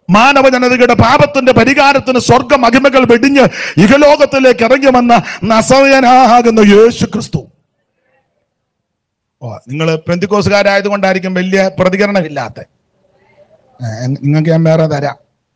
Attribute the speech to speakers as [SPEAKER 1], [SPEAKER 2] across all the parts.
[SPEAKER 1] മാനവ ജനതയുടെ പാപത്തിന്റെ പരിഹാരത്തിന് സ്വർഗ മഹിമകൾ വെടിഞ്ഞ് ഇഹലോകത്തിലേക്ക് ഇറങ്ങി വന്ന നസറയനാകുന്ന യേശു ക്രിസ്തു. നിങ്ങൾ പെന്തിക്കോസുകാരായതുകൊണ്ടായിരിക്കും വലിയ പ്രതികരണമില്ലാത്ത. നിങ്ങൾക്ക് ഞാൻ വേറെ തരാം.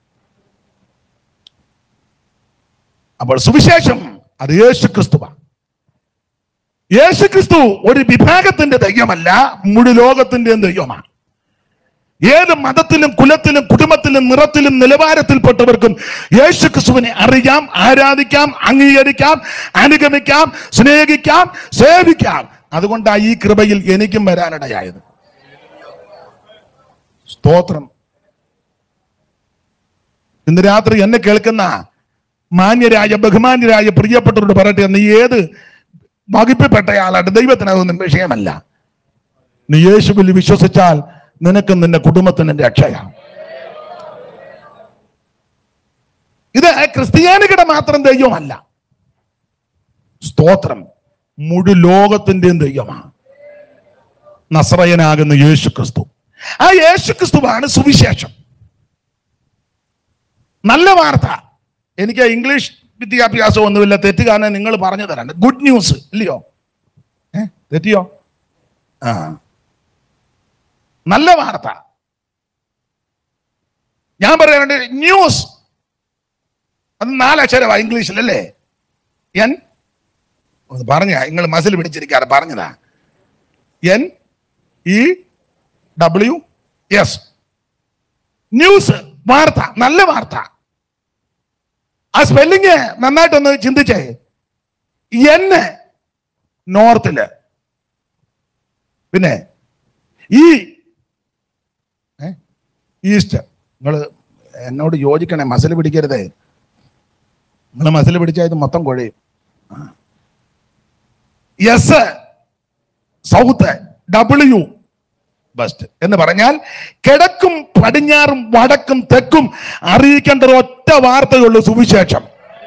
[SPEAKER 1] അപ്പോൾ സുവിശേഷം അത് യേശു ക്രിസ്തുവാണ്. യേശു ക്രിസ്തു ഒരു വിഭാഗത്തിന്റെ ദൈവമല്ല, മുഴു ലോകത്തിന്റെയും ദൈവമാണ്. ഏത് മതത്തിലും കുലത്തിലും കുടുംബത്തിലും നിറത്തിലും നിലവാരത്തിൽപ്പെട്ടവർക്കും യേശു ക്രിസ്തുവിനെ അറിയാം, ആരാധിക്കാം, അംഗീകരിക്കാം, അനുഗമിക്കാം, സ്നേഹിക്കാം, സേവിക്കാം. അതുകൊണ്ടാണ് ഈ കൃപയിൽ എനിക്കും വരാനിടയായത്. സ്തോത്രം. ഇന്ന് രാത്രി എന്നെ കേൾക്കുന്ന മാന്യരായ ബഹുമാന്യരായ പ്രിയപ്പെട്ടവരോട് പറയട്ടെ, നീ ഏത് വകുപ്പിൽപ്പെട്ടയാളാണ്, ദൈവത്തിന് അതൊന്നും വിഷയമല്ല. നീ യേശുവിൽ വിശ്വസിച്ചാൽ നിനക്കും നിന്റെ കുടുംബത്തിനും രക്ഷയാണ്. ഇത് ക്രിസ്ത്യാനികളുടെ മാത്രം ദൈവമല്ല. സ്തോത്രം. മുഴു ലോകത്തിന്റെയും ദൈവമാണ് നസറയനാകുന്ന യേശു ക്രിസ്തു. ആ യേശു ക്രിസ്തുവാണ് സുവിശേഷം. നല്ല വാർത്ത. എനിക്ക് ഇംഗ്ലീഷ് വിദ്യാഭ്യാസം ഒന്നുമില്ല, തെറ്റുകാരനെ നിങ്ങൾ പറഞ്ഞു തരാണ്ട്. ഗുഡ് ന്യൂസ് ഇല്ലയോ? തെറ്റിയോ? നല്ല വാർത്ത. ഞാൻ പറയാറുണ്ട് ന്യൂസ്. അത് 4 അക്ഷരമാണ് ഇംഗ്ലീഷിലല്ലേ? എൻ പറഞ്ഞ നിങ്ങൾ മസിൽ പിടിച്ചിരിക്കാറ് പറഞ്ഞതാ. NEWS. ന്യൂസ്, വാർത്ത, നല്ല വാർത്ത. ആ സ്പെല്ലിങ് നന്നായിട്ടൊന്ന് ചിന്തിച്ചേ. എന്ന് നോർത്തില്, പിന്നെ ഈസ്റ്റ്. നിങ്ങൾ എന്നോട് യോജിക്കണേ, മസിൽ പിടിക്കരുതേ. നിങ്ങൾ മസിൽ പിടിച്ചാൽ ഇത് മൊത്തം കുഴയും. എസ് സൗത്ത്, W വെസ്റ്റ് എന്ന് പറഞ്ഞാൽ കിഴക്കും പടിഞ്ഞാറും വടക്കും തെക്കും അറിയിക്കേണ്ട ഒറ്റ വാർത്തയുള്ളൂ, സുവിശേഷം.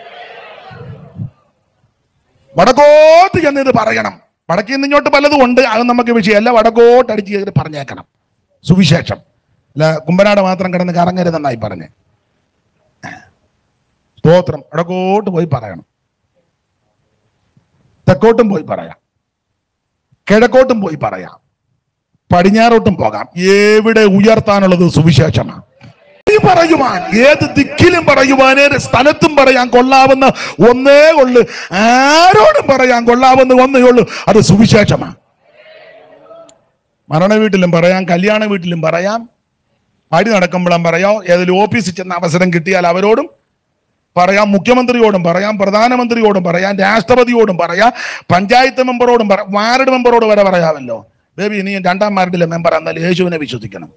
[SPEAKER 1] വടക്കോട്ട് ചെന്നിത് പറയണം. വടക്കിൽ നിന്ന് ഇങ്ങോട്ട് പലതും ഉണ്ട്, അത് നമുക്ക് വിഷയമല്ല. വടക്കോട്ട് അടിച്ച് പറഞ്ഞേക്കണം സുവിശേഷം. അല്ല കുമ്പനാട് മാത്രം കിടന്ന് കറങ്ങരുതെന്നായി പറഞ്ഞ്. സ്തോത്രം. വടക്കോട്ട് പോയി പറയണം, തെക്കോട്ടും പോയി പറയാം, കിഴക്കോട്ടും പോയി പറയാം, പടിഞ്ഞാറോട്ടും പോകാം. എവിടെ ഉയർത്താനുള്ളത് സുവിശേഷമാണ്. പറയുവാൻ, ഏത് ദിക്കിലും പറയുവാൻ, ഏത് സ്ഥലത്തും പറയാൻ കൊള്ളാവുന്ന ഒന്നേ ഉള്ളു, ആരോടും പറയാൻ കൊള്ളാവുന്ന ഒന്നേ ഉള്ളു, അത് സുവിശേഷമാണ്. മരണ വീട്ടിലും പറയാം, കല്യാണ വീട്ടിലും പറയാം, അടി നടക്കുമ്പോഴും പറയാം, ഏതെങ്കിലും ഓഫീസിൽ ചെന്ന അവസരം കിട്ടിയാൽ അവരോടും പറയാം, മുഖ്യമന്ത്രിയോടും പറയാം, പ്രധാനമന്ത്രിയോടും പറയാം, രാഷ്ട്രപതിയോടും പറയാം, പഞ്ചായത്ത് മെമ്പറോടും പറയാം, വാർഡ് മെമ്പറോട് വരെ പറയാമല്ലോ. ബേബി, ഇനി 2ാം വാർഡിലെ മെമ്പർ എന്നാലും യേശുവിനെ വിശ്വസിക്കണം.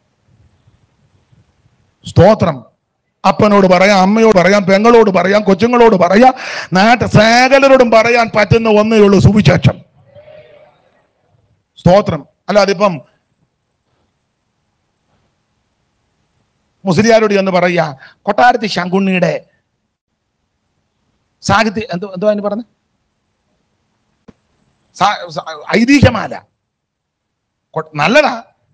[SPEAKER 1] സ്തോത്രം. അപ്പനോട് പറയാം, അമ്മയോട് പറയാം, പെങ്ങളോട് പറയാം, കൊച്ചുങ്ങളോട് പറയാം, സകലരോടും പറയാൻ പറ്റുന്ന ഒന്നേ ഉള്ളൂ, സുവിശേഷം. സ്തോത്രം. അല്ല അതിപ്പം മുസ്ലിയാരോട് എന്ന് പറയാ, കൊട്ടാരത്തി ശങ്കുണ്ണിയുടെ സാഹിത്യ എന്തോ അതിന് പറഞ്ഞ ഐതിഹ്യമാല നല്ലതാ.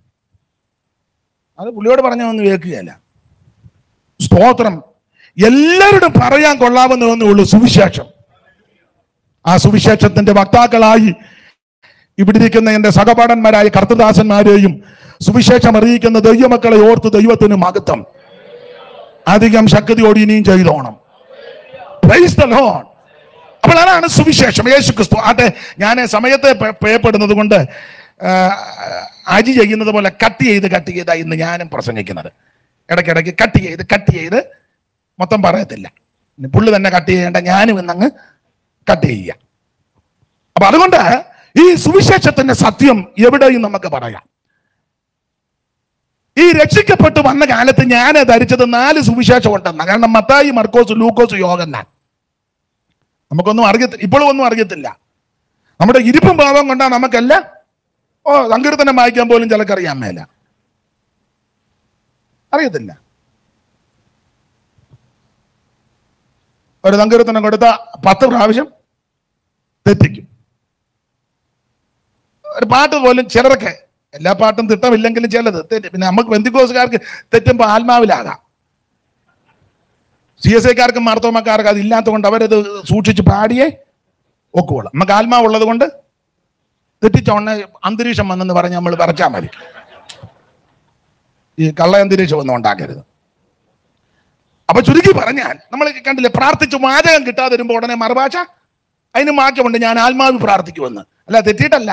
[SPEAKER 1] അത് പുള്ളിയോട് പറഞ്ഞൊന്നും കേൾക്കുകയല്ല. സ്തോത്രം. എല്ലാവരോടും പറയാൻ കൊള്ളാവുന്ന ഒന്നേ ഉള്ളൂ, സുവിശേഷം. ആ സുവിശേഷത്തിന്റെ വക്താക്കളായി ഇവിടെ ഇരിക്കുന്ന എന്റെ സഹപാഠന്മാരായ കർത്തദാസന്മാരെയും സുവിശേഷം അറിയിക്കുന്ന ദൈവമക്കളെ ഓർത്ത് ദൈവത്തിന് മഹത്വം. അധികം ശക്തിയോട് ഇനിയും ചെയ്തോണം. Praise the Lord. അപ്പോൾ അതാണ് സുവിശേഷം, യേശു ക്രിസ്തു. ആട്ടെ, ഞാൻ സമയത്തെ ഭയപ്പെടുന്നത് കൊണ്ട് അജി ചെയ്യുന്നത് പോലെ കട്ട് ചെയ്താ ഇന്ന് ഞാനും പ്രസംഗിക്കുന്നത്. ഇടയ്ക്കിടയ്ക്ക് കട്ട് ചെയ്ത് മൊത്തം പറയത്തില്ല. പുള്ളി തന്നെ കട്ട് ചെയ്യേണ്ട, ഞാനും ഇന്നങ്ങ് കട്ട് ചെയ്യുക. അപ്പൊ അതുകൊണ്ട് ഈ സുവിശേഷത്തിന്റെ സത്യം എവിടെയും നമുക്ക് പറയാം. ഈ രക്ഷിക്കപ്പെട്ട് വന്ന കാലത്ത് ഞാൻ ധരിച്ചത് 4 സുവിശേഷം ഉണ്ടെന്ന. കാരണം മത്തായി, മർക്കോസ്, ലൂക്കോസ്, യോഹന്നാൻ. നമുക്കൊന്നും അറിയത്തില്ല, ഇപ്പോഴും ഒന്നും അറിയത്തില്ല. നമ്മുടെ ഇരിപ്പും ഭാവം കൊണ്ടാ നമുക്കെല്ലാം സങ്കീർത്തനം വായിക്കാൻ പോലും ചിലക്കറിയാൻ മേല, അറിയത്തില്ല. ഒരു സങ്കീർത്തനം കൊടുത്ത 10 പ്രാവശ്യം തെറ്റിക്കും. ഒരു പാട്ട് പോലും ചിലരൊക്കെ, എല്ലാ പാട്ടും തിട്ടമില്ലെങ്കിലും ചിലത് തെറ്റും. പിന്നെ നമുക്ക് പെന്തിക്കോസുകാർക്ക് തെറ്റുമ്പോൾ ആത്മാവിലാകാം, CSIക്കാർക്കും മാർത്തോമക്കാർക്കും അത് ഇല്ലാത്തത് കൊണ്ട് അവരത് സൂക്ഷിച്ച് പാടിയേ ഒക്കുള്ളൂ. നമുക്ക് ആത്മാവുള്ളത് കൊണ്ട് തെറ്റിച്ചോണ്ണ അന്തരീക്ഷം വന്നെന്ന് പറഞ്ഞ് നമ്മൾ പറിച്ചാൽ മതി. ഈ കള്ള അന്തരീക്ഷം ഒന്നും ഉണ്ടാക്കരുത്. അപ്പൊ ചുരുക്കി പറഞ്ഞാൽ നമ്മൾ കണ്ടില്ലേ, പ്രാർത്ഥിച്ച് വാചകം കിട്ടാതെ വരുമ്പോൾ ഉടനെ മറുഭാഷ അതിന് മാറ്റമുണ്ട്, ഞാൻ ആത്മാവിൽ പ്രാർത്ഥിക്കുമെന്ന്. അല്ല, തെറ്റിയിട്ടല്ല.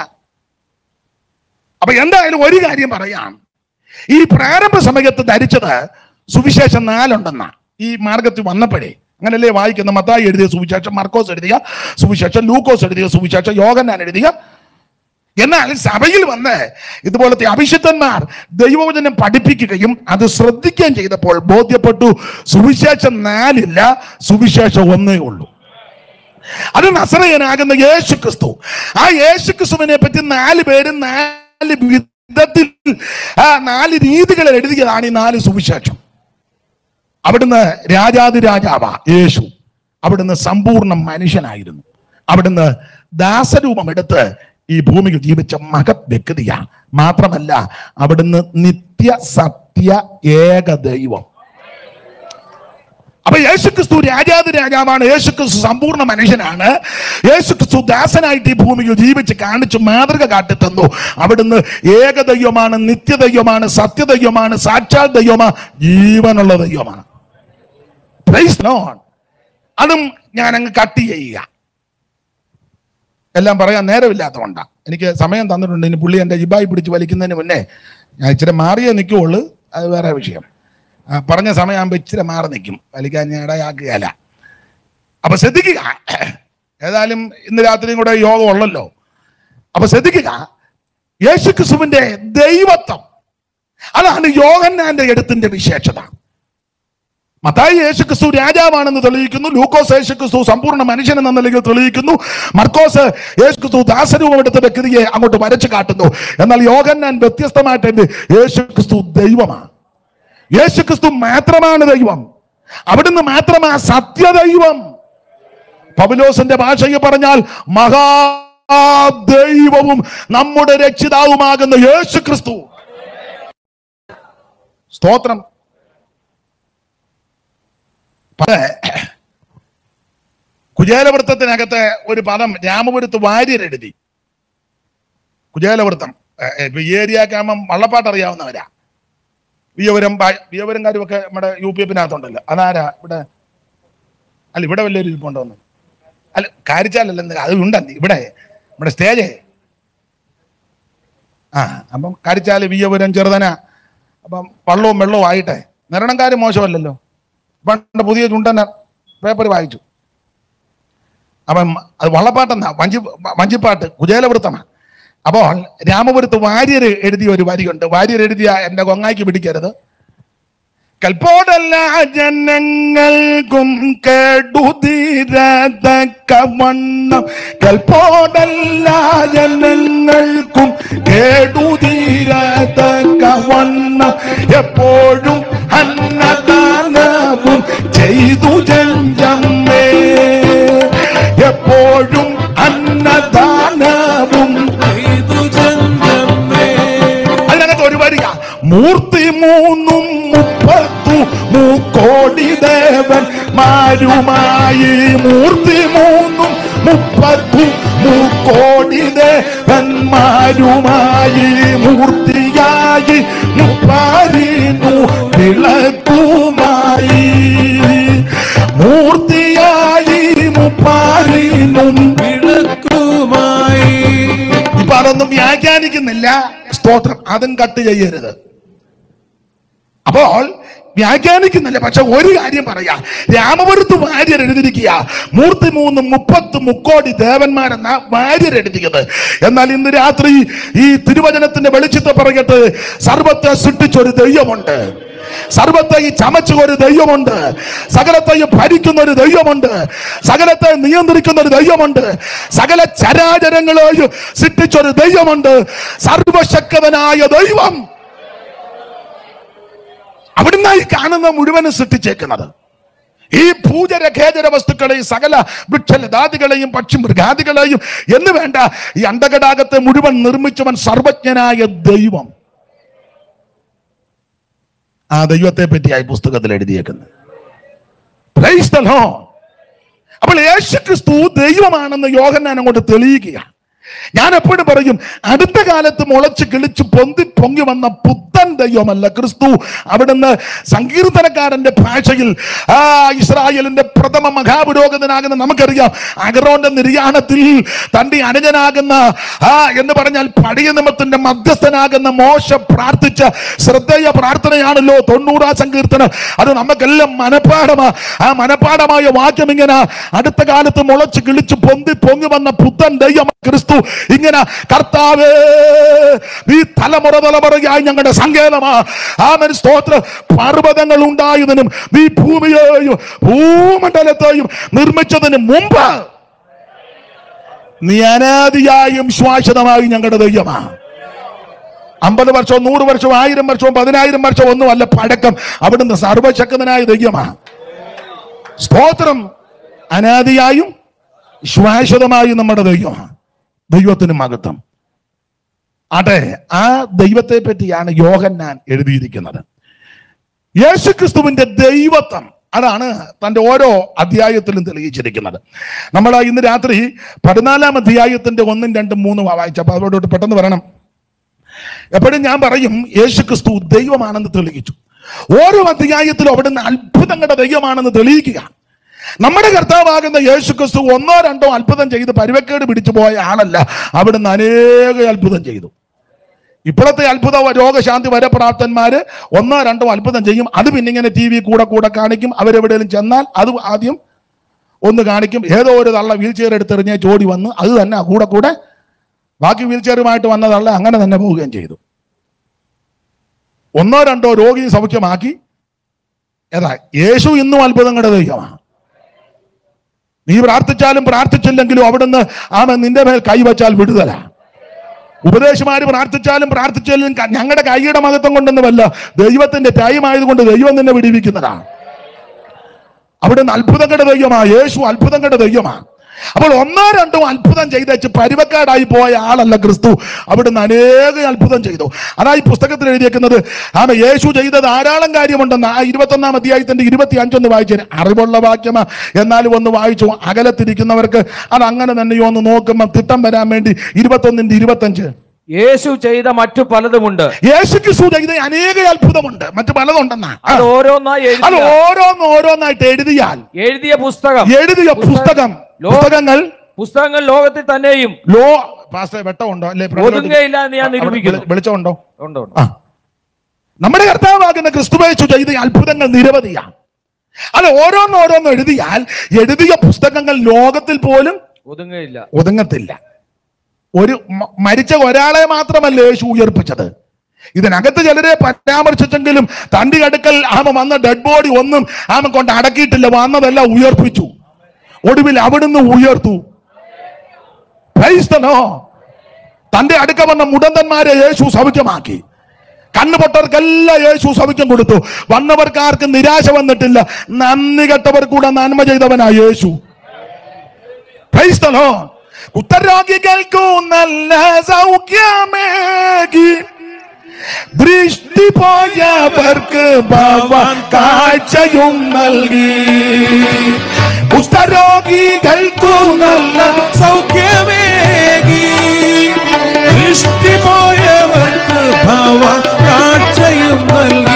[SPEAKER 1] അപ്പൊ എന്തായാലും ഒരു കാര്യം പറയാം, ഈ പ്രാരംഭ സമയത്ത് ധരിച്ചത് സുവിശേഷം 4 ഉണ്ടെന്നാ. ഈ മാർഗത്തിൽ വന്നപ്പോഴേ അങ്ങനല്ലേ വായിക്കുന്ന. മത്തായി എഴുതിയ സുവിശേഷം, മർക്കോസ് എഴുതിയ സുവിശേഷം, ലൂക്കോസ് എഴുതിയ സുവിശേഷം, യോഹന്നാൻ എഴുതിയ. എന്നാൽ സഭയിൽ വന്ന് ഇതുപോലത്തെ അഭിഷിക്തന്മാർ ദൈവവചനം പഠിപ്പിക്കുകയും അത് ശ്രദ്ധിക്കുകയും ചെയ്തപ്പോൾ ബോധ്യപ്പെട്ടു, സുവിശേഷം 4 ഇല്ല, സുവിശേഷം 1 ഉള്ളൂ. അത് നസറേയനാകുന്ന യേശു ക്രിസ്തു. ആ യേശു ക്രിസ്തുവിനെ പറ്റി 4 പേരും 4 വിധത്തിൽ 4 രീതികളിൽ എഴുതിയതാണ് ഈ 4 സുവിശേഷം. അവിടുന്ന് രാജാതിരാജാവാ യേശു. അവിടുന്ന് സമ്പൂർണ്ണ മനുഷ്യനായിരുന്നു. അവിടുന്ന് ദാസരൂപം എടുത്ത് ഈ ഭൂമിയിൽ ജീവിച്ച മഹത് വ്യക്തിയാ. മാത്രമല്ല, അവിടുന്ന് നിത്യ സത്യ ഏക ദൈവം. അപ്പൊ യേശുക്രിസ്തു രാജാതിരാജാവാണ്. യേശുക്രിസ്തു സമ്പൂർണ്ണ മനുഷ്യനാണ്. യേശുക്രിസ്തു ദാസനായിട്ട് ഈ ഭൂമിയിൽ ജീവിച്ച് കാണിച്ചു മാതൃക കാട്ടിത്തന്നു. അവിടുന്ന് ഏകദൈവമാണ്, നിത്യദൈവമാണ്, സത്യദൈവമാണ്, സാക്ഷാൽ ദൈവമാണ്, ജീവനുള്ള ദൈവമാണ്. Praise lord. അതും ഞാൻ അങ്ങ് കട്ട് ചെയ്യുക. എല്ലാം പറയാൻ നേരമില്ലാത്തതുകൊണ്ടാണ്. എനിക്ക് സമയം തന്നിട്ടുണ്ട്. ഇനി പുള്ളി എൻ്റെ ജിബായി പിടിച്ച് വലിക്കുന്നതിന് മുന്നേ ഞാൻ ഇച്ചിരി മാറിയേ നിൽക്കുകയുള്ളൂ. അത് വേറെ വിഷയം. പറഞ്ഞ സമയമാകുമ്പോൾ ഇച്ചിരി മാറി നിൽക്കും, വലിക്കാൻ ഞാൻ ഇടയാക്കുകയല്ല. അപ്പൊ ശ്രദ്ധിക്കുക. ഏതായാലും ഇന്ന് രാത്രിയും കൂടെ യോഗം ഉള്ളല്ലോ. അപ്പൊ ശ്രദ്ധിക്കുക, യേശുക്രിസ്തുവിന്റെ ദൈവത്വം അതാണ് യോഹന്നാന്റെ എഴുത്തിന്റെ വിശേഷത. മത്തായി യേശുക്രിസ്തു രാജാവാണെന്ന് തെളിയിക്കുന്നു. ലൂക്കോസ് യേശുക്രിസ്തു സമ്പൂർണ്ണ മനുഷ്യൻ എന്ന നിലയിൽ തെളിയിക്കുന്നു. മർക്കോസ് യേശുക്രിസ്തു ദാസരൂപം എടുത്ത വ്യക്തിയെ അങ്ങോട്ട് വരച്ചു കാട്ടുന്നു. എന്നാൽ യോഹന്നാൻ വ്യത്യസ്തമായിട്ട് യേശുക്രിസ്തു ദൈവമാണ്. യേശുക്രിസ്തു മാത്രമാണ് ദൈവം. അവിടുന്ന് മാത്രമാ സത്യദൈവം. പൗലോസിന്റെ ഭാഷയിൽ പറഞ്ഞാൽ മഹാദൈവവും നമ്മുടെ രക്ഷിതാവുമാകുന്ന യേശുക്രിസ്തു. സ്തോത്രം. കുചേലവൃത്തത്തിനകത്തെ ഒരു പദം രാമപുരത്ത് വാര്യർ എഴുതി. കുചേലവൃത്തം ഈ ഏരിയക്കാകുമ്പം വള്ളപ്പാട്ട് അറിയാവുന്നവരാ. വിയവരംകാരും ഒക്കെ നമ്മുടെ UPFനകത്തുണ്ടല്ലോ. അതാരാ ഇവിടെ? അല്ല, ഇവിടെ വലിയൊരു ഇരിപ്പുണ്ടോന്ന്. അല്ല, കാരിച്ചാലല്ല, അത് ഉണ്ടെന്ന് ഇവിടെ നമ്മുടെ സ്റ്റേജേ. അപ്പം കാരിച്ചാല്, വിയപുരം, ചെറുതന. അപ്പം വള്ളവും വെള്ളവും ആയിട്ടെ. നിരണംകാരും മോശമല്ലല്ലോ. പണ്ട് പുതിയ ചുണ്ടന പേപ്പർ വായിച്ചു. അപ്പം അത് വള്ളപ്പാട്ടെന്നാ, വഞ്ചിപ്പാട്ട്, കുചേലവൃത്തമാണ്. അപ്പോൾ രാമപുരത്ത് വാര്യർ എഴുതിയ ഒരു വരിയുണ്ട്. വാര്യർ എഴുതിയ എന്റെ കൊങ്ങായിക്ക് പിടിക്കരുത്. കൽപ്പോടല്ല ജനങ്ങൾക്കും കേടുതീരതക്കവണ്ണം, കൽപ്പോടല്ല ജനങ്ങൾക്കും കേടുതീരതക്കവണ്ണം, എപ്പോഴും അന്നദാനവും ചെയ്തു ജഞ്ചമ്മേ, എപ്പോഴും അന്നദാനവും ചെയ്തു ജഞ്ചമ്മേ. അതിനകത്ത് ഒരു വരിക, മൂർത്തി 330 കോടി ദേവന്മാരുമായി, മൂർത്തി 330 കോടി ദേവന്മാരുമായി, മൂർത്തിയായി മുപ്പാരിനു വിളക്കുമായി, മൂർത്തിയായി മുപ്പാരിനും വിളക്കുമായി. ഇപ്പൊ അതൊന്നും വ്യാഖ്യാനിക്കുന്നില്ല. സ്തോത്രം. അതും കട്ട് ചെയ്യരുത്. അപ്പോൾ വ്യാഖ്യാനിക്കുന്നില്ല. പക്ഷെ ഒരു കാര്യം പറയാ, രാമപുരത്ത് വാര്യർ എഴുതിയിരിക്കുക മൂർത്തി 330 കോടി ദേവന്മാരെന്ന വാര്യർ എഴുതിയത്. എന്നാൽ ഇന്ന് രാത്രി ഈ തിരുവചനത്തിന്റെ വെളിച്ചത്തെ പറയട്ടെ, സർവത്തെ സൃഷ്ടിച്ചൊരു ദൈവമുണ്ട്, സർവത്തെ ചമച്ച ഒരു ദൈവമുണ്ട്, സകലത്തെയും ഭരിക്കുന്ന ഒരു ദൈവമുണ്ട്, സകലത്തെ നിയന്ത്രിക്കുന്ന ഒരു ദൈവമുണ്ട്, സകല ചരാചരങ്ങളെയും സൃഷ്ടിച്ചൊരു ദൈവമുണ്ട്, സർവശക്തനായ ദൈവം. അവിടുന്ന് ഈ കാണുന്ന മുഴുവനും സൃഷ്ടിച്ചേക്കുന്നത്. ഈ പൂജര ഖേദര വസ്തുക്കളെയും സകല വൃക്ഷലതാദികളെയും പക്ഷി മൃഗാദികളെയും എന്ന് വേണ്ട ഈ അണ്ടകടാകത്തെ മുഴുവൻ നിർമ്മിച്ചവൻ സർവജ്ഞനായ ദൈവം. ആ ദൈവത്തെ പറ്റിയായി പുസ്തകത്തിൽ എഴുതിയേക്കുന്നത്. Praise the Lord. അപ്പോൾ യേശുക്രിസ്തു ദൈവമാണെന്ന് യോഹന്നാൻ അങ്ങോട്ട് തെളിയിക്കുക. ഞാൻ എപ്പോഴും പറയും, അടുത്ത കാലത്ത് മുളച്ച് കിളിച്ച് പൊങ്ങി വന്ന പുത്തൻ ദൈവമല്ല ക്രിസ്തു. അവിടുന്ന് സങ്കീർത്തനക്കാരന്റെ ഭാഷയിൽ ഇസ്രായേലിന്റെ പ്രഥമ മഹാപുരോഹിതനാകുന്ന നമുക്കറിയാം, അഹരോന്റെ നിര്യാണത്തിൽ തന്റെ അനുജനാകുന്ന എന്ന് പറഞ്ഞാൽ പഴയ നിയമത്തിന്റെ മധ്യസ്ഥനാകുന്ന മോശ പ്രാർത്ഥിച്ച ശ്രദ്ധേയ പ്രാർത്ഥനയാണല്ലോ 90-ാം സങ്കീർത്തനം. അത് നമുക്കെല്ലാം മനഃപ്പാടമായ വാക്യം ഇങ്ങനെ, അടുത്ത കാലത്ത് മുളച്ച് കിളിച്ച് പൊങ്ങി വന്ന പുത്തൻ ദൈവം ക്രിസ്തു. ഇങ്ങനെ, കർത്താവേ നീ തലമുറയായി ഞങ്ങളുടെ സങ്കേതമാ. ആമേൻ, സ്തോത്രം. പർവ്വതങ്ങൾ ഉണ്ടായതിനും നീ ഭൂമിയെയും ഭൂമണ്ഡലത്തെയും നിർമ്മിച്ചതിന് മുമ്പ് നീ അനാദിയായും ശാശ്വതമായും ഞങ്ങളുടെ ദൈവമാ. 50 വർഷവും 100 വർഷവും 1000 വർഷവും 10000 വർഷവും ഒന്നുമല്ല പഴക്കം. അവിടുന്ന് സർവശക്തനായ ദൈവമാ. സ്തോത്രം. അനാദിയായും ശാശ്വതമായും നമ്മുടെ ദൈവമാണ്. ദൈവത്തിന് മഹത്വം. ആട്ടെ, ആ ദൈവത്തെ പറ്റിയാണ് യോഹന്നാൻ എഴുതിയിരിക്കുന്നത്. യേശുക്രിസ്തുവിന്റെ ദൈവത്വം അതാണ് തന്റെ ഓരോ അധ്യായത്തിലും തെളിയിച്ചിരിക്കുന്നത്. നമ്മൾ ഇന്ന് രാത്രി 14-ാം അധ്യായത്തിന്റെ 1, 2, 3 വായിച്ചപ്പോൾ അതോടൊട്ട് പെട്ടെന്ന് വരണം. എപ്പോഴും ഞാൻ പറയും, യേശുക്രിസ്തു ദൈവമാണെന്ന് തെളിയിച്ചു. ഓരോ അധ്യായത്തിലും അവിടുന്ന് അത്ഭുതങ്ങളുടെ ദൈവമാണെന്ന് തെളിയിക്കുക. നമ്മുടെ കർത്താവാകുന്ന യേശുക്രിസ്തു 1, 2 അത്ഭുതം ചെയ്ത് പരിവക്കേട് പിടിച്ചു പോയ ആളല്ല. അവിടുന്ന് അനേക അത്ഭുതം ചെയ്തു. ഇപ്പോഴത്തെ അത്ഭുത രോഗശാന്തി വരപ്രാപ്തന്മാര് 1, 2 അത്ഭുതം ചെയ്യും. അത് പിന്നെ ഇങ്ങനെ TV കൂടെ കാണിക്കും. അവരെവിടെയും ചെന്നാൽ അത് ആദ്യം ഒന്ന് കാണിക്കും. ഏതോ ഒരു തള്ള വീൽ ചെയർ എടുത്തെറിഞ്ഞ് ചോടി വന്ന് അത് തന്നെ കൂടെ ബാക്കി വീൽ ചെയറുമായിട്ട് വന്നതള്ള അങ്ങനെ തന്നെ പോവുകയും ചെയ്തു. 1, 2 രോഗിയെ സൗഖ്യമാക്കി. ഏതാ യേശു ഇന്നും അത്ഭുതങ്ങളുടെ ദൈവമാണ്. നീ പ്രാർത്ഥിച്ചാലും പ്രാർത്ഥിച്ചില്ലെങ്കിലും അവിടുന്ന് നിന്റെ മേൽ കൈവച്ചാൽ വിടുതല. ഉപദേശമാര് പ്രാർത്ഥിച്ചാലും ഞങ്ങളുടെ കൈയുടെ മഹത്വം കൊണ്ടൊന്നുമല്ല, ദൈവത്തിന്റെ ടൈം ആയതുകൊണ്ട് ദൈവം നിന്നെ വിടിവിക്കുന്നതാണ്. അവിടുന്ന് അത്ഭുതങ്ങളുടെ ദൈവമാ. യേശു അത്ഭുതങ്ങളുടെ ദൈവമാ. അപ്പോൾ 1, 2 അത്ഭുതം ചെയ്തേച്ച് പരിവക്കാടായി പോയ ആളല്ല ക്രിസ്തു. അവിടുന്ന് അനേക അത്ഭുതം ചെയ്തു. അതാ ഈ പുസ്തകത്തിൽ എഴുതിയേക്കുന്നത്. യേശു ചെയ്ത ധാരാളം കാര്യമുണ്ടെന്ന്. 21-ാം അധ്യായത്തിന്റെ 25 വായിച്ചു. അറിവുള്ള വാക്യമാ, എന്നാലും ഒന്ന് വായിച്ചു. അകലത്തിരിക്കുന്നവർക്ക് അത് അങ്ങനെ തന്നെയോ ഒന്ന് നോക്കുമ്പോൾ തിട്ടം വരാൻ വേണ്ടി 21-ന്റെ 25.
[SPEAKER 2] യേശു ചെയ്ത മറ്റു പലതുമുണ്ട്.
[SPEAKER 1] യേശുക്രിസ്തു ചെയ്ത അനേക അത്ഭുതമുണ്ട്, മറ്റു പലതുണ്ടെന്നാ. അത് ഓരോന്നായിട്ട് എഴുതിയ
[SPEAKER 2] പുസ്തകങ്ങൾ ലോകത്തിൽ തന്നെയും
[SPEAKER 1] വെട്ടമുണ്ടോ അല്ലെ?
[SPEAKER 2] ഒതുങ്ങയില്ല എന്ന് ഞാൻ നിരൂപിക്കുന്നു.
[SPEAKER 1] വെളിച്ചമുണ്ടോ? നമ്മുടെ കർത്താവാകുന്ന ക്രിസ്തുയേശു ചെയ്ത അത്ഭുതങ്ങൾ നിരവധിയാണ്. അത് ഓരോന്നോരോന്ന് എഴുതിയ പുസ്തകങ്ങൾ ലോകത്തിൽ പോലും ഒതുങ്ങത്തില്ല. ഒരു മരിച്ച ഒരാളെ മാത്രമല്ല യേശു ഉയർപ്പിച്ചത്. ഇതിനകത്ത് ചിലരെ പരാമർശിച്ചെങ്കിലും തന്റെ അടുക്കൽ വന്ന ഡെഡ് ബോഡി ഒന്നും കൊണ്ട് അടക്കിയിട്ടില്ല. വന്നതെല്ലാം ഉയർപ്പിച്ചു. ഒടുവിൽ അവിടുന്ന് ഉയർത്തു. തന്റെ അടുക്ക വന്ന മുടന്തന്മാരെ യേശു സൗഖ്യമാക്കി. കണ്ണുപൊട്ടവർക്കെല്ലാം യേശു സൗഖ്യം കൊടുത്തു. വന്നവർക്കാർക്കും നിരാശ വന്നിട്ടില്ല. നന്ദി കെട്ടവർ കൂടെ നന്മ ചെയ്തവനാ യേശു. കുഷ്ഠരോഗികൾക്കു നല്ല സൗഖ്യമേകി, ദൃഷ്ടി പോയവർക്ക് ഭവൻ കാഴ്ചയും നൽകി. കുഷ്ഠരോഗികൾക്കു നല്ല സൗഖ്യമേകി, ദൃഷ്ടി പോയവർക്ക് ഭവൻ കാഴ്ചയും നൽകി.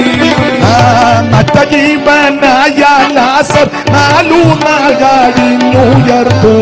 [SPEAKER 1] നട്ടജീവനായ ലാസർ 4 നാൾ കഴിഞ്ഞുയർത്തു.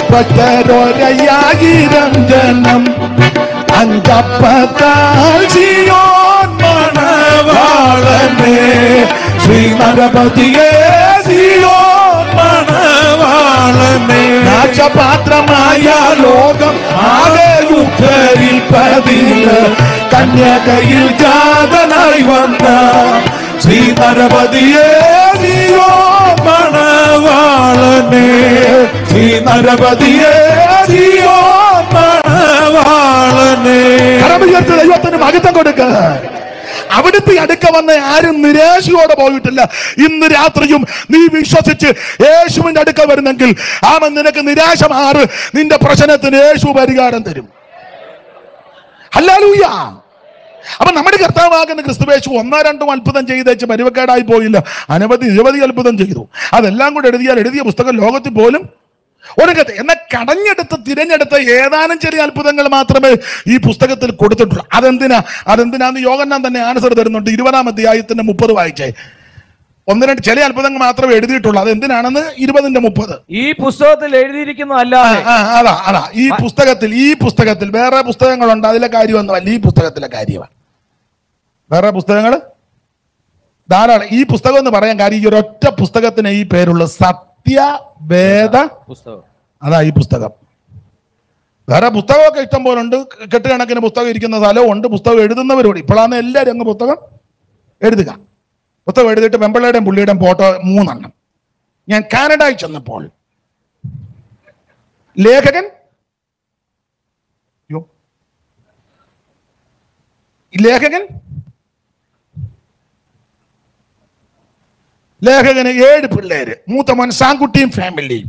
[SPEAKER 1] 10,000 ജനം അഞ്ചപ്പത്താൽ സിയോൻ മണവാളനെ, ശ്രീനരപതിയെ സിയോൻ മണവാളനെ. നാശപാത്രമായ ലോകം ആകെ ഉഖരിൽ പതിന്, കന്യകയിൽ ജാതനായി വന്ന ശ്രീനരപതിയെ സിയോൻ മണവാളനെ, ശ്രീനരപതിയെ സിയോൻ മണവാളനെ. കരമുയർത്തി ദൈവത്തിന് മഹത്വം കൊടുക്ക. അവിടുത്തെ അടുക്ക വന്ന ആരും നിരാശയോടെ പോയിട്ടില്ല. ഇന്ന് രാത്രിയും നീ വിശ്വസിച്ച് യേശുവിന്റെ അടുക്ക വരുന്നെങ്കിൽ നിനക്ക് നിരാശ മാറ്. നിന്റെ പ്രശ്നത്തിന് യേശു പരിഹാരം തരും. ഹല്ലേലൂയ. അപ്പൊ നമ്മുടെ കർത്താവാകുന്ന ക്രിസ്തുവേശു 1-2 അത്ഭുതം ചെയ്തേച്ച് പരിവക്കേടായി പോയില്ല, നിരവധി അത്ഭുതം ചെയ്തു. അതെല്ലാം കൂടെ എഴുതിയ പുസ്തകം ലോകത്തിൽ പോലും ഒരുക്കത്തെ. എന്നാൽ തിരഞ്ഞെടുത്ത ഏതാനും ചെറിയ അത്ഭുതങ്ങൾ മാത്രമേ ഈ പുസ്തകത്തിൽ കൊടുത്തിട്ടുള്ളൂ. അതെന്തിനാന്ന് യോഹന്നാൻ തന്നെ ആൻസർ തരുന്നുണ്ട്. 20-ാം അധ്യായത്തിന്റെ 30 വായിച്ചേ. 1-2 ചില അത്ഭുതങ്ങൾ മാത്രമേ എഴുതിയിട്ടുള്ളൂ. അതെന്തിനാണെന്ന് 20-ന്റെ 30.
[SPEAKER 2] ഈ പുസ്തകത്തിൽ എഴുതിയിരിക്കുന്നതല്ല.
[SPEAKER 1] അതാ ഈ പുസ്തകത്തിൽ വേറെ പുസ്തകങ്ങളുണ്ട്, അതിലെ കാര്യമൊന്നുമല്ല, ഈ പുസ്തകത്തിലെ കാര്യമാണ്. വേറെ പുസ്തകങ്ങൾ ധാരാളം. ഈ പുസ്തകം എന്ന് പറയാൻ കാര്യം ഈ ഒരൊറ്റ പുസ്തകത്തിന് ഈ പേരുള്ള സത്യവേദ
[SPEAKER 2] പുസ്തകം.
[SPEAKER 1] അതാ ഈ പുസ്തകം. വേറെ പുസ്തകമൊക്കെ ഇഷ്ടം പോലെ ഉണ്ട്, കെട്ടുകണക്കിന് പുസ്തകം ഇരിക്കുന്ന സ്ഥലവും ഉണ്ട്, പുസ്തകം എഴുതുന്നവരോട്. ഇപ്പോഴാണ് എല്ലാവരും അങ്ങ് പുസ്തകം എഴുതുക. പുസ്തകം എഴുതിയിട്ട് പെമ്പിള്ളയുടെയും പുള്ളിയുടെയും ഫോട്ടോ 3 എണ്ണം. ഞാൻ കാനഡയിൽ ചെന്നപ്പോൾ ലേഖകന് 7 പിള്ളേര്, മൂത്ത മോൻ സാങ്കുട്ടിയും ഫാമിലിയും.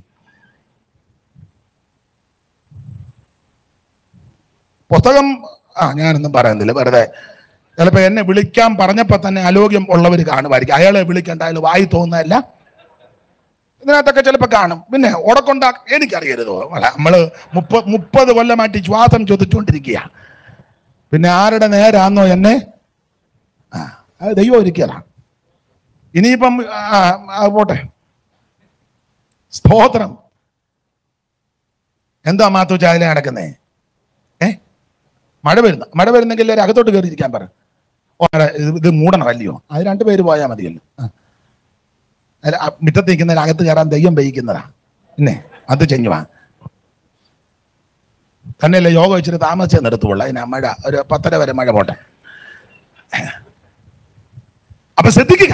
[SPEAKER 1] പുസ്തകം ഞാനൊന്നും പറയുന്നില്ല, വെറുതെ ചിലപ്പോ എന്നെ വിളിക്കാൻ പറഞ്ഞപ്പോ തന്നെ അലോഗ്യം ഉള്ളവർ കാണുമായിരിക്കും. അയാളെ വിളിക്കണ്ട, അയാൾ വായി തോന്നുന്നതല്ല, ഇതിനകത്തൊക്കെ ചിലപ്പോൾ കാണും. പിന്നെ എനിക്കറിയരുതോ, നമ്മള് 30 കൊല്ലമായിട്ട് ശ്വാസം ചോദിച്ചുകൊണ്ടിരിക്കുക. പിന്നെ ആരുടെ നേരാന്നോ എന്നെ അത് ദൈവം ഒരിക്കലാണ്. ഇനിയിപ്പം പോട്ടെ, സ്തോത്രം. എന്താ മാത്തു ചായല നടക്കുന്നേ? മഴ വരുന്നെങ്കിൽ എല്ലാവരും അകത്തോട്ട് കയറിയിരിക്കാൻ പറ. ഇത് മൂടണമല്ലയോ? അത് 2 പേര് പോയാൽ മതിയല്ലോ. മുറ്റത്ത് നിൽക്കുന്നതിന് അകത്ത് കയറാൻ ദൈവം വഹിക്കുന്നതാ. പിന്നെ അത് ചെഞ്ഞുവാ തന്നെയല്ലേ യോഗ വെച്ചിട്ട് താമസിച്ചേ നിർത്തുള്ളൂ. അതിനാ മഴ ഒരു 10:30 വരെ മഴ പോട്ടെ. അപ്പൊ ശ്രദ്ധിക്കുക,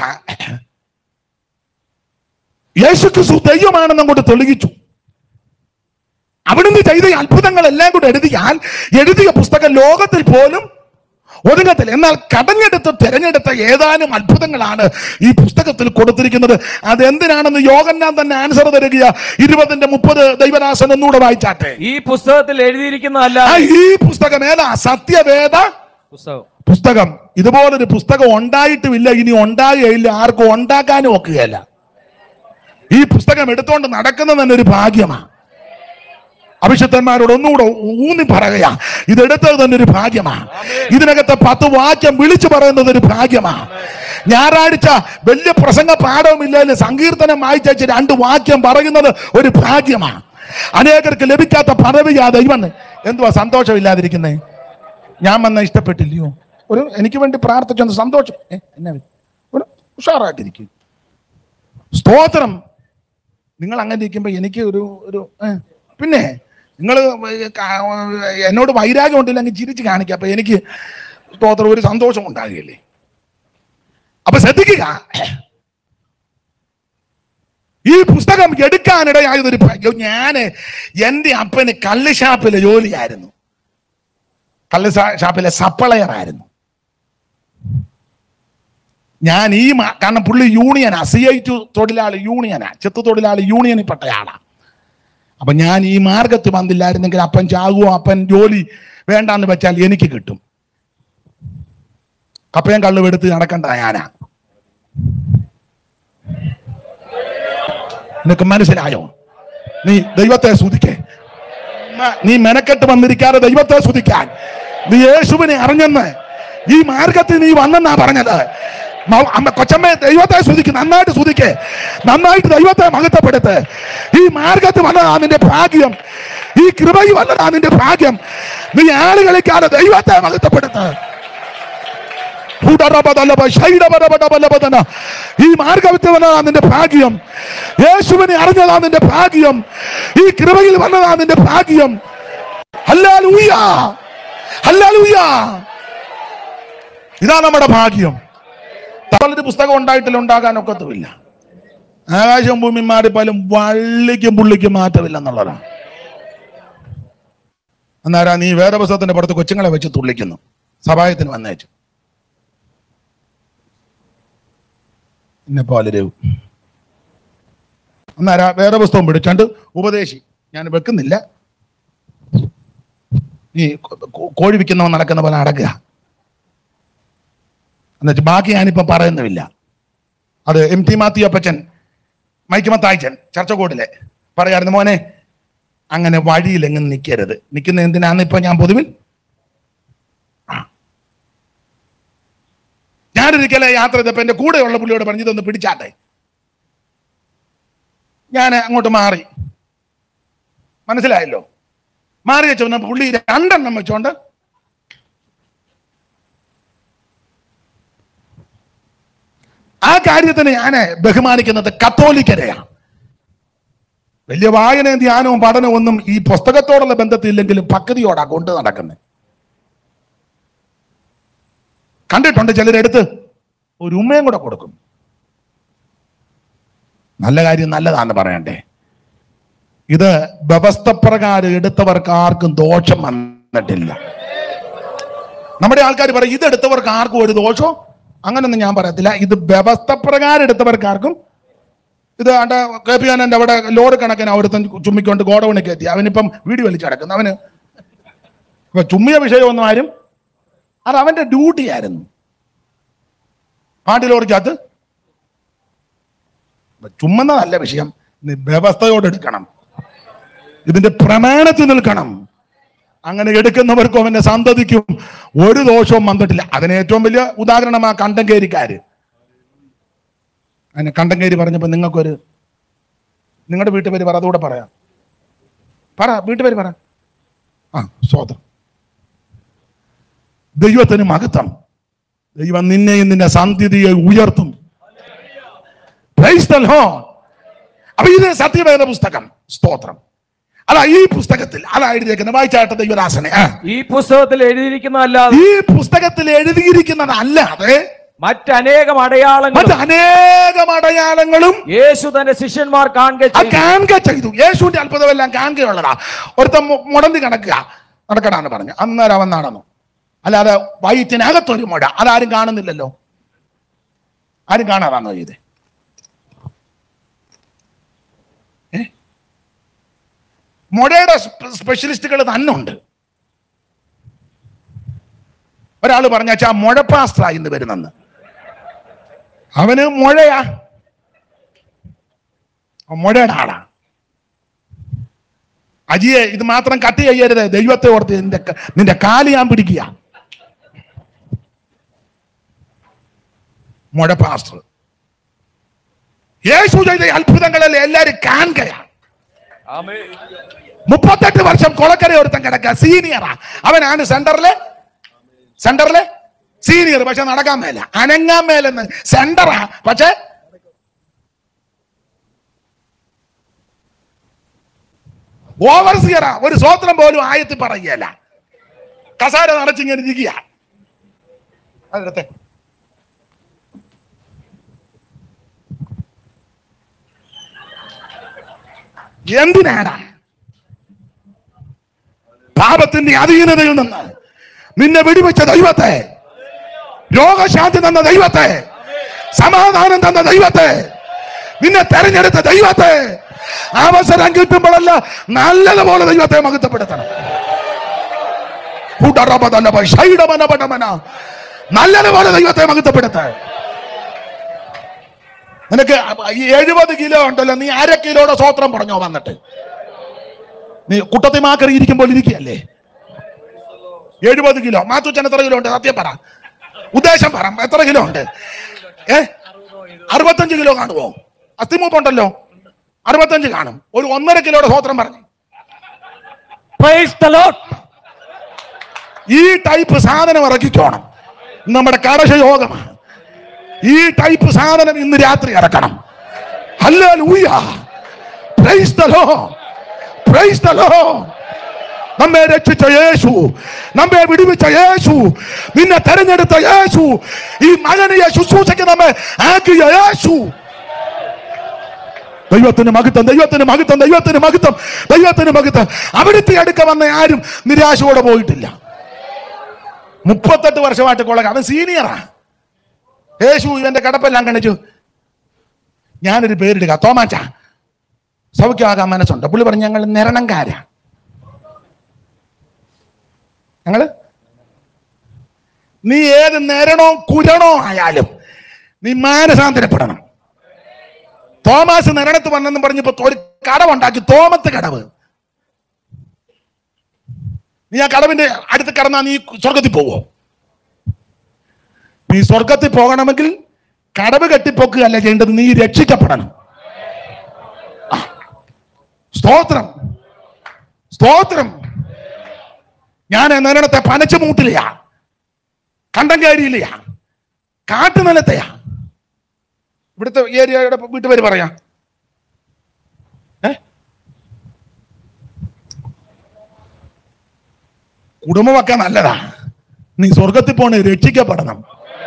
[SPEAKER 1] യേശു ക്രിസ്തു ദൈവമാണെന്ന് അങ്ങോട്ട് തെളിയിച്ചു. അവിടുന്ന് ചെയ്ത അത്ഭുതങ്ങളെല്ലാം കൂടെ എഴുതിയ പുസ്തകം ലോകത്തിൽ പോലും ഒതുങ്ങത്തില്ല. എന്നാൽ തിരഞ്ഞെടുത്ത ഏതാനും അത്ഭുതങ്ങളാണ് ഈ പുസ്തകത്തിൽ കൊടുത്തിരിക്കുന്നത്. അതെന്തിനാണെന്ന് യോഹന്നാൻ തന്നെ ആൻസർ തരിക. 20-ന്റെ 30 ദൈവദാസൻ ഒന്നുകൂടെ വായിച്ചാട്ടെ.
[SPEAKER 2] ഈ പുസ്തകത്തിൽ എഴുതിയിരിക്കുന്നതല്ല.
[SPEAKER 1] ഈ പുസ്തകം ഏതാ? സത്യവേദ പുസ്തകം. ഇതുപോലൊരു പുസ്തകം ഉണ്ടായിട്ടുമില്ല, ഇനി ഉണ്ടാകുകയില്ല, ആർക്കും ഉണ്ടാക്കാനും ഒക്കുകയല്ല. ഈ പുസ്തകം എടുത്തുകൊണ്ട് നടക്കുന്നത് തന്നെ ഒരു ഭാഗ്യമാണ്. അഭിഷിക്തന്മാരോട് ഒന്നുകൂടെ ഊന്നി പറയുക, ഇതെടുത്തത് തന്നെ ഒരു ഭാഗ്യമാണ്. ഇതിനകത്തെ 10 വാക്യം വിളിച്ചു പറയുന്നത് ഒരു ഭാഗ്യമാണ്. ഞായറാഴ്ച വലിയ പ്രസംഗ പാഠവുമില്ല, സങ്കീർത്തനം വായിച്ചു 2 വാക്യം പറയുന്നത് ഒരു ഭാഗ്യമാണ്. അനേകർക്ക് ലഭിക്കാത്ത പദവിയാ ദൈവം. എന്തുവാ സന്തോഷമില്ലാതിരിക്കുന്നേ? ഞാൻ വന്ന ഇഷ്ടപ്പെട്ടില്ലയോ? എനിക്ക് വേണ്ടി പ്രാർത്ഥിച്ചൊന്ന് സന്തോഷം എന്നെ ഉഷാറായിട്ടിരിക്കും. സ്തോത്രം. നിങ്ങൾ അങ്ങനെ ഇരിക്കുമ്പോ എനിക്ക് പിന്നെ നിങ്ങൾ എന്നോട് വൈരാഗ്യം ഉണ്ടല്ലോ, അങ്ങ് ചിരിച്ച് കാണിക്കുക. അപ്പൊ എനിക്ക് സ്തോത്രം ഒരു സന്തോഷം ഉണ്ടാകുകയല്ലേ. അപ്പൊ ശ്രദ്ധിക്കുക, ഈ പുസ്തകം എടുക്കാനിടയായതൊരു എൻ്റെ അപ്പന് കല്ല് ഷാപ്പിലെ ജോലിയായിരുന്നു. കല്ല് ഷാപ്പിലെ സപ്ലയർ ആയിരുന്നു. ഞാൻ കാരണം പുള്ളി യൂണിയനാ, CIT തൊഴിലാളി യൂണിയനാ, ചെത്തു തൊഴിലാളി യൂണിയനിൽ പെട്ടയാളാ. അപ്പൊ ഞാൻ ഈ മാർഗത്ത് വന്നില്ലായിരുന്നെങ്കിൽ അപ്പൻ ചാകുവോ, അപ്പൻ ജോലി വേണ്ടാന്ന് വെച്ചാൽ എനിക്ക് കിട്ടും. കപ്പയും കള്ളും എടുത്ത് നടക്കണ്ട ഞാനാ. നിനക്ക് മനസ്സിലായോ? നീ ദൈവത്തെ സ്തുതിക്കേ. നീ മെനക്കെട്ട് വന്നിരിക്കാതെ ദൈവത്തെ സ്തുതിക്കാൻ. നീ യേശുവിനെ അറിഞ്ഞെന്ന് ഈ മാർഗത്തിൽ നീ വന്നെന്നാ പറഞ്ഞത്. കൊച്ചമ്മ ദൈവത്തെ സ്തുതിക്ക്, നന്നായിട്ട് സ്തുതിക്കേ, നന്നായിട്ട് ദൈവത്തെ മഹത്വപ്പെടുത്ത്. ഈ മാർഗത്ത് വന്നതാ നിന്റെ ഭാഗ്യം, ഈ കൃപയിൽ വന്നതാ നിന്റെ ഭാഗ്യം. നീ ആളുകളിക്കാതെ ദൈവത്തെ മഹത്വപ്പെടുത്ത്. ഈ മാർഗത്തിൽ വന്നതാ നിന്റെ ഭാഗ്യം, യേശുവിനെ അറിഞ്ഞതാ നിന്റെ ഭാഗ്യം, ഈ കൃപയിൽ വന്നതാ നിന്റെ ഭാഗ്യം. Hallelujah, hallelujah. ഇതാ നമ്മുടെ ഭാഗ്യം. തവളൊരു പുസ്തകം ഉണ്ടായിട്ടില്ല, ഉണ്ടാകാൻ ഒക്കത്തുമില്ല. ആകാശം ഭൂമി മാറിപ്പോലും വള്ളിക്കും പുള്ളിക്കും മാറ്റമില്ല എന്നുള്ളതാണ്. അന്നേരാ നീ വേദപുസ്തകത്തിന്റെ പുറത്ത് കൊച്ചുങ്ങളെ വെച്ച് തുള്ളിക്കുന്നു, സഭായത്തിന് വന്നേച്ചു. എന്നെ പോലെ അന്നേരാ വേദപുസ്തകം പിടിച്ചോണ്ട് ഉപദേശി, ഞാൻ വെക്കുന്നില്ല, നീ കോഴി വിൽക്കുന്നവൻ നടക്കുന്ന പോലെ നടക്കുക. എന്നുവെച്ചാൽ ബാക്കി ഞാനിപ്പോ പറയുന്നുമില്ല. അത് MT Mathew Appachan, Mike Mathaichan ചർച്ചക്കോട്ടിലെ പറയായിരുന്നു, മോനെ അങ്ങനെ വഴിയിലെങ്ങും നിൽക്കരുത്. നിൽക്കുന്ന എന്തിനാന്ന് ഇപ്പൊ ഞാൻ പൊതുവിൽ ഞാനൊരിക്കലെ യാത്ര ചെയ്തപ്പോ എന്റെ കൂടെയുള്ള പുള്ളിയോട് പറഞ്ഞു, ഇതൊന്ന് പിടിച്ചാട്ടെ. ഞാൻ അങ്ങോട്ട് മാറി, മനസ്സിലായല്ലോ. മാറി വെച്ച പുള്ളി 2 എണ്ണം വെച്ചോണ്ട് ആ കാര്യത്തിന് ഞാൻ ബഹുമാനിക്കുന്നത് കത്തോലിക്കരെയാണ്. വലിയ വായനയും ധ്യാനവും പഠനവും ഒന്നും ഈ പുസ്തകത്തോടുള്ള ബന്ധത്തില്ലെങ്കിലും ഭക്തിയോടാ കൊണ്ട് നടക്കുന്നത്. കണ്ടിട്ടുണ്ട് ചിലരെടുത്ത് ഒരു ഉമ്മയും കൂടെ കൊടുക്കും. നല്ല കാര്യം നല്ലതാന്ന് പറയണ്ടേ. ഇത് വ്യവസ്ഥ പ്രകാരം എടുത്തവർക്ക് ആർക്കും ദോഷം വന്നിട്ടില്ല. നമ്മുടെ ആൾക്കാർ പറയും ഇതെടുത്തവർക്ക് ആർക്കും ഒരു ദോഷോ, അങ്ങനൊന്നും ഞാൻ പറയത്തില്ല. ഇത് വ്യവസ്ഥ പ്രകാരം എടുത്തവർക്കാർക്കും. ഇത് KP ആനന്റെ അവിടെ ലോഡ് കണക്കിന് അവിടുത്തെ ചുമ്മിക്കൊണ്ട് ഗോഡൌണിൽ കയറ്റി അവനിപ്പം വീട് വലിച്ചടക്കുന്നു. അവന് ഇപ്പൊ ചുമ്മിയ വിഷയമൊന്നും ആരും, അത് അവന്റെ ഡ്യൂട്ടി ആയിരുന്നു. പാണ്ടി ലോറിക്കകത്ത് ചുമ്മുന്നതല്ല വിഷയം, വ്യവസ്ഥയോട് എടുക്കണം, ഇതിന്റെ പ്രമാണത്തിൽ നിൽക്കണം. അങ്ങനെ എടുക്കുന്നവർക്കും അവന്റെ സന്തതിക്കും ഒരു ദോഷവും വന്നിട്ടില്ല. അതിന് ഏറ്റവും വലിയ ഉദാഹരണമാ കണ്ടങ്കേരിക്കാര്. അതിന് കണ്ടങ്കേരി പറഞ്ഞപ്പോ നിങ്ങൾക്കൊരു, നിങ്ങളുടെ വീട്ടുപേര് പറ, അതുകൂടെ പറയാം. പറ, വീട്ടുപേര് പറ. സ്വതം. ദൈവത്തിന് മഹത്വം. ദൈവം നിന്നെയും നിന്റെ സന്തതിയെ ഉയർത്തും. Praise the lord. അപ്പൊ ഇത് സത്യവേദ പുസ്തകം. സ്തോത്രം. അല്ല, ഈ പുസ്തകത്തിൽ അതാ എഴുതിയിരിക്കുന്നത്. വായിച്ചാട്ടെ ദൈവദാസനെ.
[SPEAKER 2] ഈ പുസ്തകത്തിൽ എഴുതിയിരിക്കുന്നതല്ലാതെ,
[SPEAKER 1] ഈ പുസ്തകത്തിൽ എഴുതിയിരിക്കുന്നതല്ലാതെ
[SPEAKER 2] മറ്റനേകം
[SPEAKER 1] അടയാളങ്ങളും
[SPEAKER 2] യേശു തന്റെ ശിഷ്യന്മാർ
[SPEAKER 1] കാണുക ചെയ്തു. യേശുവിന്റെ അത്ഭുതമെല്ലാം കാണുകയുള്ളതാ. ഒരുത്തം മുടന്തി നടക്കടാന്ന് പറഞ്ഞു. അന്നേരം അവൻ നടന്നു. അല്ലാതെ വയറ്റിനകത്തൊരു മുട, അതാരും കാണുന്നില്ലല്ലോ. ആരും കാണാതാണോ ഇത്? മുടയുടെ സ്പെഷ്യലിസ്റ്റുകൾ തന്നെ ഉണ്ട്. ഒരാൾ പറഞ്ഞാ മുഴപ്പാസ്ത്ര ഇന്ന് വരുന്നെന്ന്. അവന് മുഴയാ, മുഴയുടെ ആളാ. അജിയെ ഇത് മാത്രം കട്ട് ചെയ്യരുത്, ദൈവത്തെ ഓർത്ത് നിന്റെ കാല് ഞാൻ പിടിക്കുക. മുഴപ്പാസ്റ്റർ യേശു ചെയ്ത അത്ഭുതങ്ങളല്ലേ എല്ലാരും കാണുകയാണ്. 38 വർഷം കൊളക്കര ഒരുത്തൻ കിടക്കുക, സീനിയറാ. അവനാണ് സെന്ററിലെ സീനിയർ. പക്ഷെ നടക്കാൻ മേല, അനങ്ങാൻ മേലെന്ന്. സെന്ററാ, പക്ഷെ ഓവർസിയറാ. ഒരു സ്വോത്രം പോലും ആയത്തിൽ പറയുകയല്ല. കസാര നടച്ചിങ്ങനെ ഇരിക്കുക. അതിനകത്തെ എന്തിനാണ് പാപത്തിന്റെ അധീനതയിൽ നിന്ന് നിന്നെ വെടിവെച്ച ദൈവത്തെ, രോഗശാന്തി തന്ന ദൈവത്തെ, സമാധാനം തന്ന ദൈവത്തെ, നിന്നെ തെരഞ്ഞെടുത്ത ദൈവത്തെ അവസരം കിട്ടുമ്പോഴല്ല നല്ലതുപോലെ ദൈവത്തെ മഹത്വപ്പെടുത്തണം. നല്ലതുപോലെ ദൈവത്തെ മഹത്വപ്പെടുത്ത. നിനക്ക് 70 കിലോ ഉണ്ടല്ലോ, നീ 1/2 കിലോയുടെ സ്വോത്രം പറഞ്ഞോ വന്നിട്ട്. നീ കുട്ടത്തിമാക്കറി ഇരിക്കുമ്പോൾ ഇരിക്കുകയല്ലേ. 70 കിലോ. മാത്തുച്ചൻ എത്ര കിലോ ഉണ്ട്? സത്യം പറ, ഉദ്ദേശം പറ, എത്ര കിലോ ഉണ്ട്? 65 കിലോ കാണുമോ? അസ്ഥിമൂപ്പുണ്ടല്ലോ, 65 കാണും. ഒരു 1.5 കിലോയുടെ സ്വോത്രം പറഞ്ഞു. ഈ ടൈപ്പ് സാധനം ഇറക്കിക്കോണം. നമ്മുടെ കടശയോഗമാണ്. ഈ ടൈപ്പ് സാധനം ഇന്ന് രാത്രി ഇറക്കണം. Hallelujah, praise the lord, praise the lord. നമ്മെ രക്ഷിച്ച യേശു, നമ്മെ വിടുവിച്ച യേശു, നിന്നെ തെരഞ്ഞെടുത്ത യേശു, ഈ മകനീയ ശുശ്രൂഷയ്ക്ക് നമ്മെ ആക്കിയ യേശു. ദൈവത്തിന് മഹത്വം, ദൈവത്തിന് മഹത്വം, ദൈവത്തിന് മഹത്വം, ദൈവത്തിന് മഹത്വം. അവിടുത്തെ അടുക്ക വന്ന ആരും നിരാശയോടെ പോയിട്ടില്ല. 38 വർഷമായിട്ട് കൊള്ളക. അവൻ സീനിയറാ. യേശു ഇവന്റെ കിടപ്പെല്ലാം കണിച്ചു. ഞാനൊരു പേരിടുക, തോമാച്ച. സൗഖ്യമാകാൻ മനസ്സുണ്ട്. പുള്ളി പറഞ്ഞു ഞങ്ങൾ നിരണംകാരാ. നീ ഏത് നേരണോ കുരണോ ആയാലും നീ മാനസാന്തരപ്പെടണം. തോമാസ് നിരണത്ത് വന്നെന്ന് പറഞ്ഞപ്പോ ഒരു കടവുണ്ടാക്കി, തോമത്ത് കടവ്. നീ ആ കടവിന്റെ അടുത്ത് കടന്നാ നീ സ്വർഗത്തിൽ പോവോ? നീ സ്വർഗത്തിൽ പോകണമെങ്കിൽ കടവ് കെട്ടിപ്പോക്കുകയല്ല ചെയ്യേണ്ടത്, നീ രക്ഷിക്കപ്പെടണം. സ്തോത്രം, സ്തോത്രം. ഞാൻ നിരണത്തെ പനച്ചുമൂട്ടിലെയാ, കണ്ടങ്കാരിയിലെയാ, കാട്ടുനിലത്തെയാ. ഇവിടുത്തെ ഏരിയയുടെ വീട്ടുപേര് പറയാ. കുടുംബമൊക്കെ നല്ലതാ, നീ സ്വർഗത്തിൽ പോണേ, രക്ഷിക്കപ്പെടണം.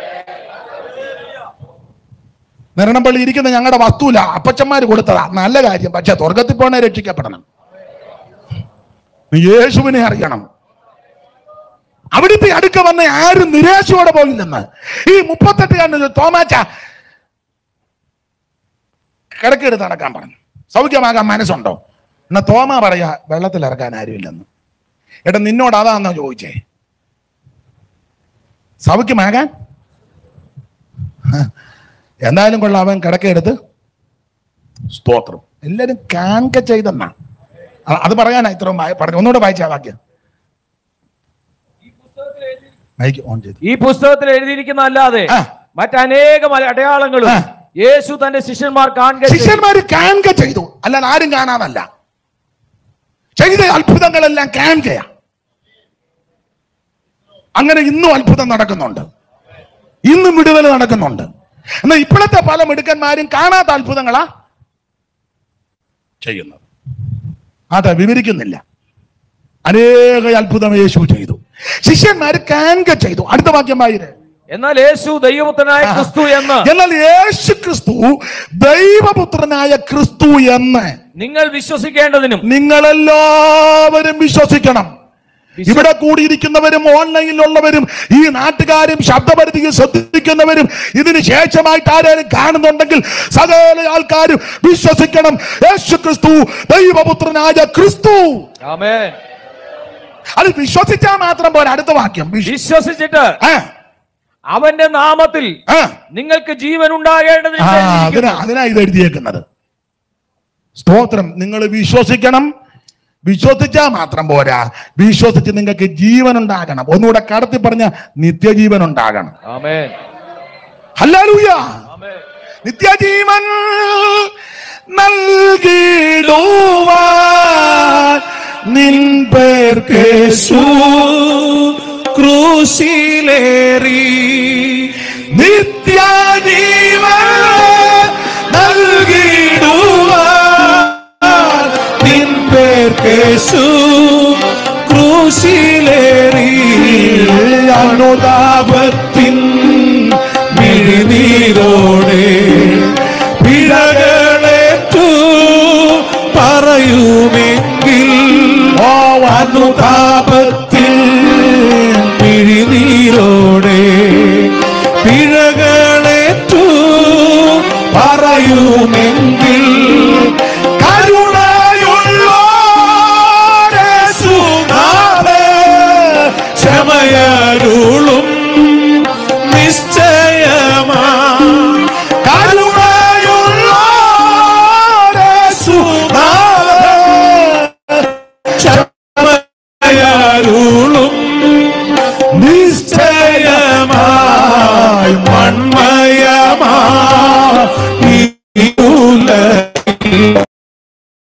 [SPEAKER 1] നിരണപ്പള്ളി ഇരിക്കുന്ന ഞങ്ങളുടെ വസ്തുല അപ്പച്ചന്മാര് കൊടുത്തതാ, നല്ല കാര്യം. പക്ഷെ സ്വർഗത്തിൽ പോണേ രക്ഷിക്കപ്പെടണം. നീ യേശുവിനെ അറിയണം. അവിടുത്തെ അടുക്ക വന്ന ആരും നിരാശയോടെ പോയില്ലെന്ന് ഈ 38 തോമാച്ച കിടക്കെടുത്ത് നടക്കാൻ പറഞ്ഞു. സൗഖ്യമാകാൻ മനസ്സുണ്ടോ? എന്നാ തോമ പറയാ വെള്ളത്തിൽ ഇറക്കാൻ ആരുമില്ലെന്ന്. എടാ നിന്നോട് അതാന്നോ ചോദിച്ചേ? സൗഖ്യമാകാൻ എന്തായാലും കൊള്ളാം. അവൻ കിടക്കെടുത്ത് സ്തോത്രം. എല്ലാരും കാൻക ചെയ്തെന്നാ അത് പറയാനാ ഇത്രയും പറഞ്ഞു. ഒന്നുകൂടെ വായിച്ചാ വാക്യം.
[SPEAKER 2] ഈ പുസ്തകത്തിൽ എഴുതിയിരിക്കുന്ന അല്ലാതെ മറ്റനേകം അടയാളങ്ങളും യേശു തന്റെ ശിഷ്യന്മാര്
[SPEAKER 1] കാൺക ചെയ്തു. അല്ലാതെ ആരും കാണാനല്ല. ചെയ്ത അത്ഭുതങ്ങളെല്ലാം കാൺകയാ. അങ്ങനെ ഇന്നും അത്ഭുതം നടക്കുന്നുണ്ട്, ഇന്നും വിടുതൽ നടക്കുന്നുണ്ട്. എന്നാൽ ഇപ്പോഴത്തെ പല മിടുക്കന്മാരും കാണാത്ത അത്ഭുതങ്ങളാ ചെയ്യുന്നത്. അതെ, വിവരിക്കുന്നില്ല. അനേക അത്ഭുതം യേശു ചെയ്തു, ശിഷ്യന്മാര് കാൺക ചെയ്തു. അടുത്ത വാക്യം വായിരെ.
[SPEAKER 2] എന്നാൽ യേശു ദൈവപുത്രനായ ക്രിസ്തു എന്ന്,
[SPEAKER 1] എന്നാൽ യേശു ക്രിസ്തു ദൈവപുത്രനായ ക്രിസ്തു എന്ന്
[SPEAKER 2] നിങ്ങൾ വിശ്വസിക്കേണ്ടതിനും,
[SPEAKER 1] നിങ്ങളെല്ലാവരും വിശ്വസിക്കണം. ഇവിടെ കൂടിയിരിക്കുന്നവരും ഓൺലൈനിലുള്ളവരും ഈ നാട്ടുകാരും ശബ്ദപരിധിയിൽ ശ്രദ്ധിക്കുന്നവരും ഇതിന് ശേഷമായിട്ട് ആരെങ്കിലും കാണുന്നുണ്ടെങ്കിൽ സകല ആൾക്കാരും വിശ്വസിക്കണം. യേശു ക്രിസ്തു ദൈവപുത്രനായ ക്രിസ്തു.
[SPEAKER 2] ആമേൻ.
[SPEAKER 1] അത് വിശ്വസിച്ചാൽ മാത്രം പോരാ. അടുത്ത വാക്യം,
[SPEAKER 2] വിശ്വസിച്ചിട്ട് അവന്റെ നാമത്തിൽ നിങ്ങൾക്ക് ജീവൻ ഉണ്ടാകേണ്ടതിന്
[SPEAKER 1] അതിനാ ഇത് എഴുതിയേക്കുന്നത്. സ്തോത്രം. നിങ്ങൾ വിശ്വസിക്കണം. വിശ്വസിച്ചാൽ മാത്രം പോരാ, വിശ്വസിച്ച് നിങ്ങൾക്ക് ജീവൻ ഉണ്ടാകണം. ഒന്നുകൂടെ കടത്തി പറഞ്ഞ നിത്യജീവൻ ഉണ്ടാകണം.
[SPEAKER 2] ആമേൻ.
[SPEAKER 1] ഹല്ലേലൂയ. നിത്യജീവൻ നൽകിടുവാൻ നിൻ പേർക്കേശു ക്രൂശിലേറി നിത്യജീവൻ നൽകിടുവാൻ നിൻ പേർക്കേശു ക്രൂശിലേറി അനുതാപത്തിൻ മിഴിനീരോടെ പിഴകളേറ്റു പറയുമെങ്കിൽ അനുതാപത്തിൽ മിഴിനീരോടെ പിഴകളേറ്റു പറയുമെങ്കിൽ ക്ഷമയരുളും നിശ്ചയമാ ക്ഷമയരുളും നിശ്ചയമായി മൺമയമാ